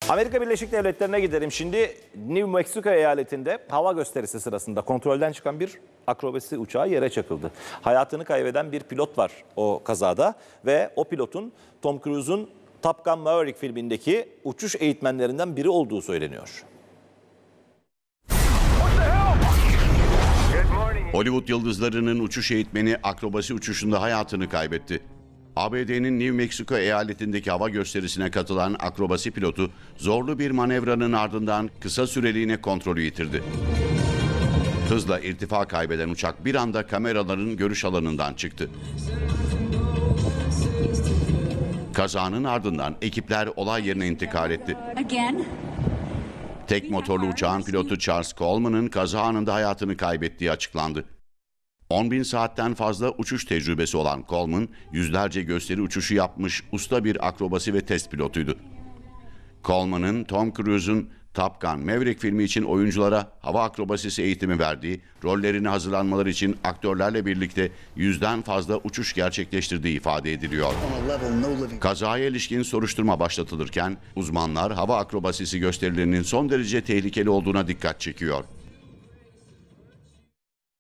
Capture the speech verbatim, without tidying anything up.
Amerika Birleşik Devletleri'ne gidelim. Şimdi New Mexico eyaletinde hava gösterisi sırasında kontrolden çıkan bir akrobasi uçağı yere çakıldı. Hayatını kaybeden bir pilot var o kazada ve o pilotun Tom Cruise'un Top Gun Maverick filmindeki uçuş eğitmenlerinden biri olduğu söyleniyor. Hollywood yıldızlarının uçuş eğitmeni akrobasi uçuşunda hayatını kaybetti. A B D'nin New Mexico eyaletindeki hava gösterisine katılan akrobasi pilotu zorlu bir manevranın ardından kısa süreliğine kontrolü yitirdi. Hızla irtifa kaybeden uçak bir anda kameraların görüş alanından çıktı. Kazanın ardından ekipler olay yerine intikal etti. Tek motorlu uçağın pilotu Charles Coleman'ın kaza anında hayatını kaybettiği açıklandı. on bin saatten fazla uçuş tecrübesi olan Coleman, yüzlerce gösteri uçuşu yapmış usta bir akrobasi ve test pilotuydu. Coleman'ın Tom Cruise'un Top Gun Maverick filmi için oyunculara hava akrobasisi eğitimi verdiği, rollerini hazırlanmaları için aktörlerle birlikte yüzden fazla uçuş gerçekleştirdiği ifade ediliyor. Kazaya ilişkin soruşturma başlatılırken uzmanlar hava akrobasisi gösterilerinin son derece tehlikeli olduğuna dikkat çekiyor.